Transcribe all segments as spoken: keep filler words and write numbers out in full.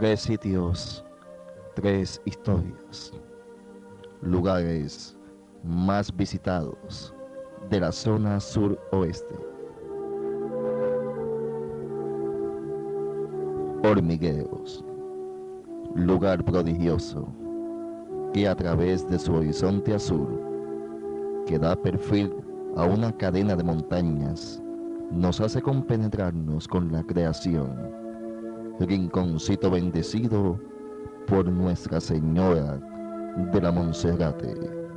Tres sitios, tres historias, lugares más visitados de la zona suroeste. Hormigueros, lugar prodigioso que a través de su horizonte azul, que da perfil a una cadena de montañas, nos hace compenetrarnos con la creación. Rinconcito bendecido por Nuestra Señora de la Monserrate.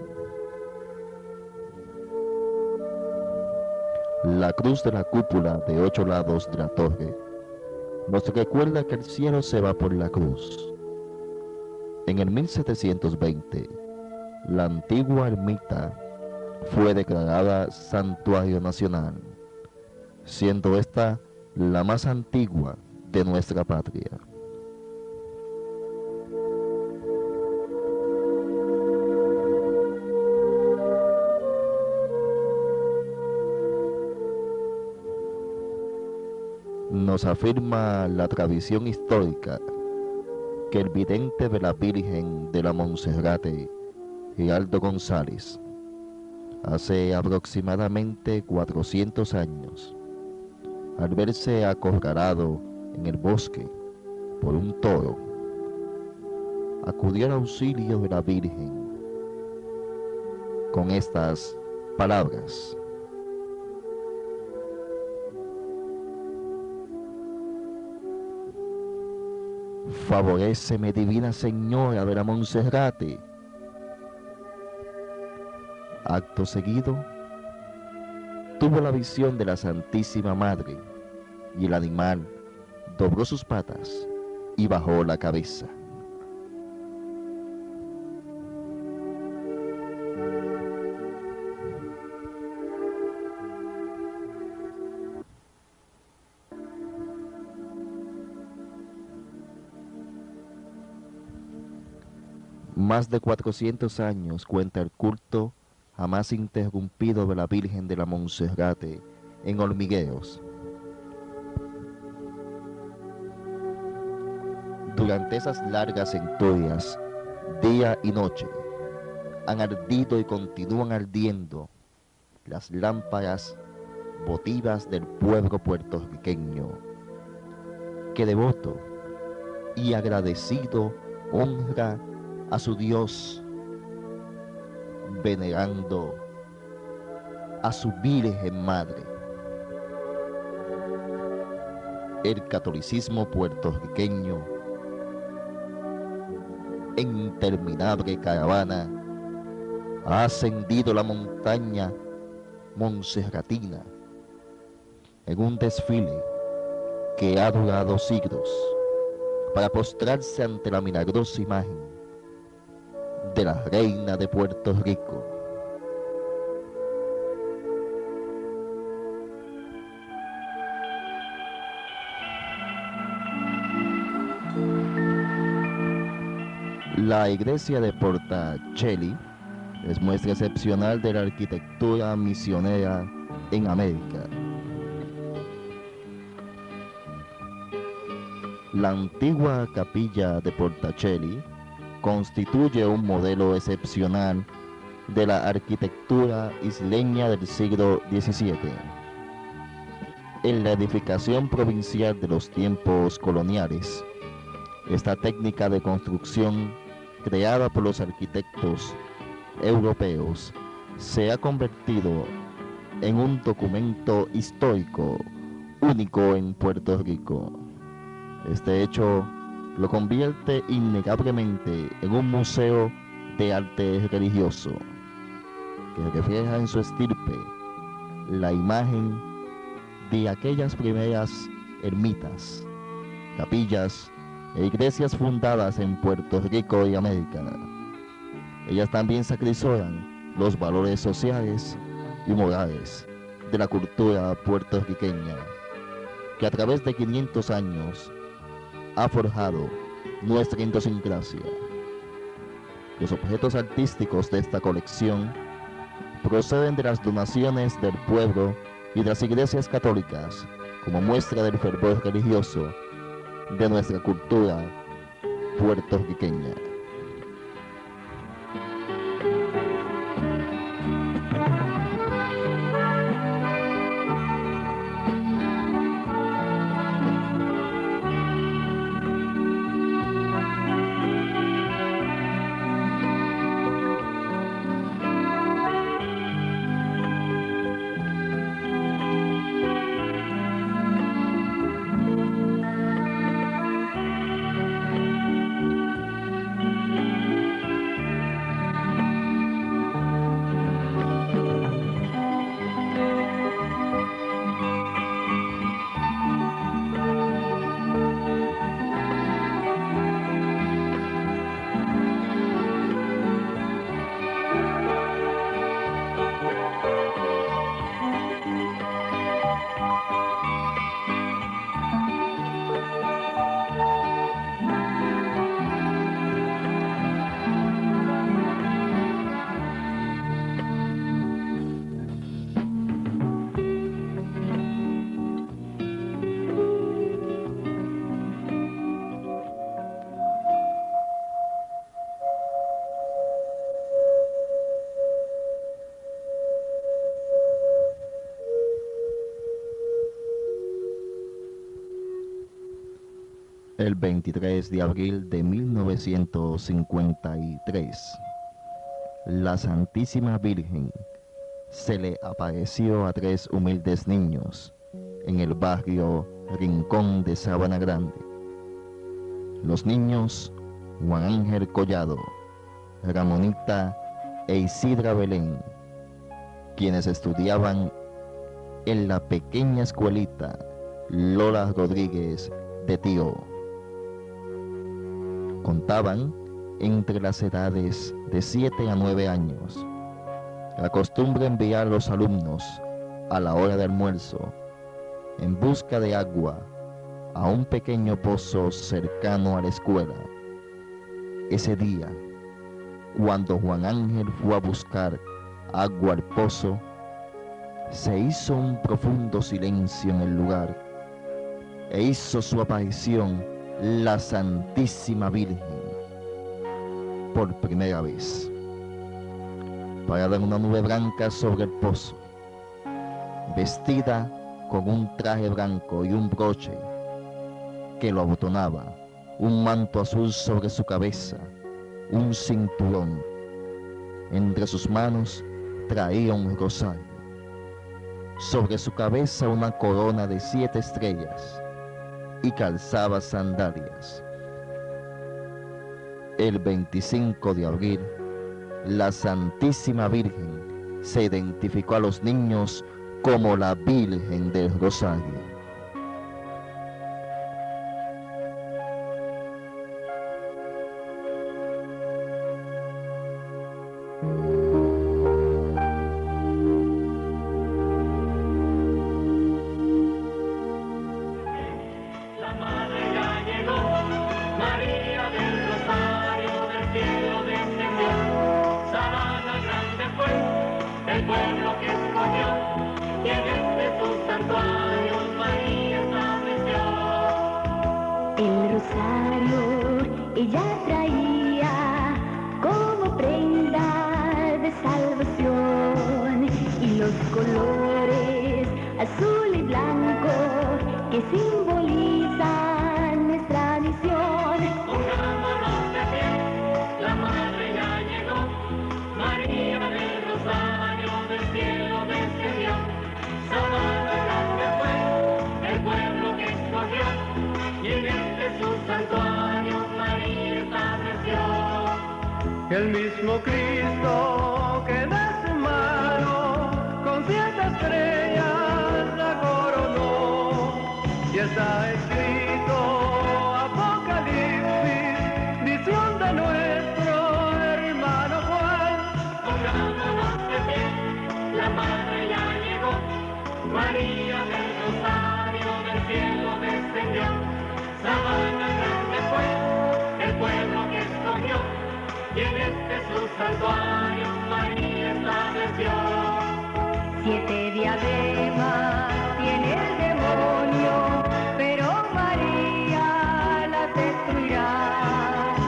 La cruz de la cúpula de ocho lados de la torre nos recuerda que el cielo se va por la cruz. En el mil setecientos veinte, la antigua ermita fue declarada Santuario Nacional, siendo esta la más antigua de nuestra patria. Nos afirma la tradición histórica que el vidente de la Virgen de la Monserrate, Giraldo González, hace aproximadamente cuatrocientos años, al verse acorralado en el bosque por un toro, acudió al auxilio de la Virgen con estas palabras: favoréceme, divina Señora de la Monserrate. Acto seguido, tuvo la visión de la Santísima Madre y el animal dobló sus patas y bajó la cabeza. Más de cuatrocientos años cuenta el culto jamás interrumpido de la Virgen de la Monserrate en Hormigueros. Durante esas largas centurias, día y noche, han ardido y continúan ardiendo las lámparas votivas del pueblo puertorriqueño, que devoto y agradecido honra a su Dios, venerando a su Virgen Madre. El catolicismo puertorriqueño, en interminable caravana, ha ascendido la montaña monserratina en un desfile que ha durado siglos para postrarse ante la milagrosa imagen de la Reina de Puerto Rico. La iglesia de Portacelli es muestra excepcional de la arquitectura misionera en América. La antigua capilla de Portacelli constituye un modelo excepcional de la arquitectura isleña del siglo diecisiete. En la edificación provincial de los tiempos coloniales, esta técnica de construcción creada por los arquitectos europeos se ha convertido en un documento histórico único en Puerto Rico. Este hecho lo convierte innegablemente en un museo de arte religioso que refleja en su estirpe la imagen de aquellas primeras ermitas, capillas e iglesias fundadas en Puerto Rico y América. Ellas también sacrifican los valores sociales y morales de la cultura puertorriqueña, que a través de quinientos años ha forjado nuestra idiosincrasia. Los objetos artísticos de esta colección proceden de las donaciones del pueblo y de las iglesias católicas como muestra del fervor religioso de nuestra cultura puertorriqueña. El veintitrés de abril de mil novecientos cincuenta y tres, la Santísima Virgen se le apareció a tres humildes niños en el barrio Rincón de Sabana Grande. Los niños Juan Ángel Collado, Ramonita e Isidra Belén, quienes estudiaban en la pequeña escuelita Lola Rodríguez de Tío. Contaban entre las edades de siete a nueve años. La costumbre enviar a los alumnos a la hora de almuerzo en busca de agua a un pequeño pozo cercano a la escuela. Ese día, cuando Juan Ángel fue a buscar agua al pozo, se hizo un profundo silencio en el lugar e hizo su aparición la Santísima Virgen por primera vez, parada en una nube blanca sobre el pozo, vestida con un traje blanco y un broche que lo abotonaba, un manto azul sobre su cabeza, un cinturón. Entre sus manos traía un rosario, sobre su cabeza una corona de siete estrellas, y calzaba sandalias. El veinticinco de abril, la Santísima Virgen se identificó a los niños como la Virgen del Rosario. Ella traía como prenda de salvación y los colores azul y blanco que simbolizan nuestra misión. Pongámonos de pie, la madre ya llegó, María del Rosario del cielo descendió. Sabana grande fue el pueblo que escogió y en este su santuario el mismo Cristo que de su mano con siete estrellas la coronó, y está escrito Apocalipsis, visión de nuestro hermano Juan. Pongámonos de pie, la madre ya llegó, María del Rosario del cielo descendió. Sabana grande fue el pueblo que escogió, y en este su santuario María estableció. Siete diademas tiene el demonio, pero María las destruirá.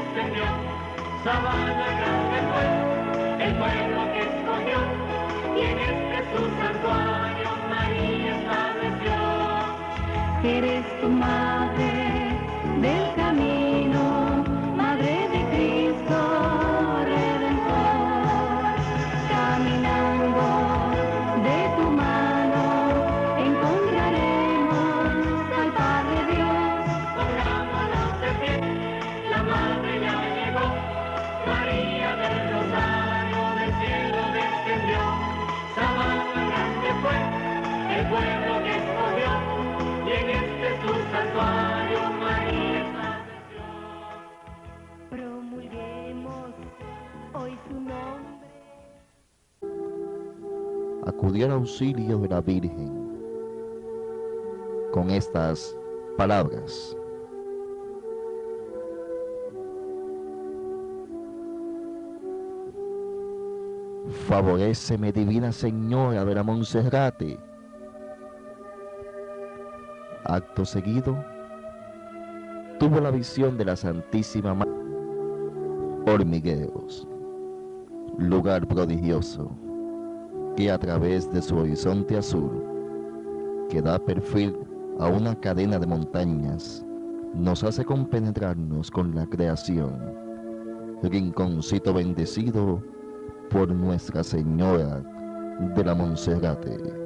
descendió, sabana grande fue el pueblo que escogió, y en este su santuario María estableció. Eres tu madre del camino, madre de Cristo Redentor, caminando de tu mano encontraremos al Padre Dios. Pongámonos de pie, la madre ya llegó, María del Rosario del cielo descendió, sabana grande fue el pueblo que escogió, y en este su santuario María estableció. Promulguemos hoy su nombre. Acudió al auxilio de la Virgen con estas palabras: favoréceme, divina Señora de la Monserrate. Acto seguido, tuvo la visión de la Santísima Madre. Hormigueros, lugar prodigioso, que a través de su horizonte azul, que da perfil a una cadena de montañas, nos hace compenetrarnos con la creación, rinconcito bendecido por Nuestra Señora de la Monserrate.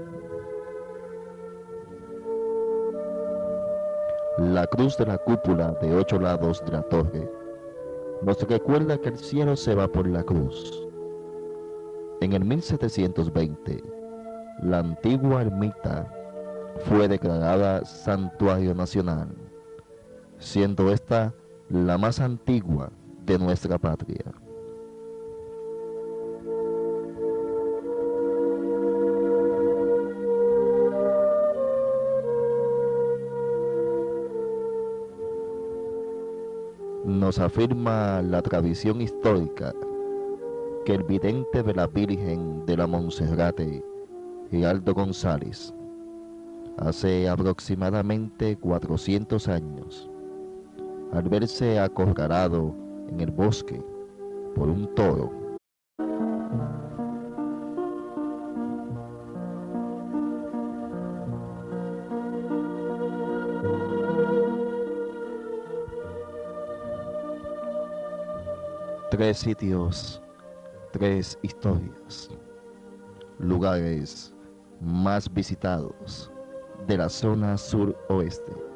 La cruz de la cúpula de ocho lados de la torre nos recuerda que el cielo se va por la cruz. En el mil setecientos veinte, la antigua ermita fue declarada Santuario Nacional, siendo esta la más antigua de nuestra patria. Nos afirma la tradición histórica que el vidente de la Virgen de la Monserrate, Giraldo González, hace aproximadamente cuatrocientos años, al verse acorralado en el bosque por un toro, tres sitios, tres historias, lugares más visitados de la zona suroeste.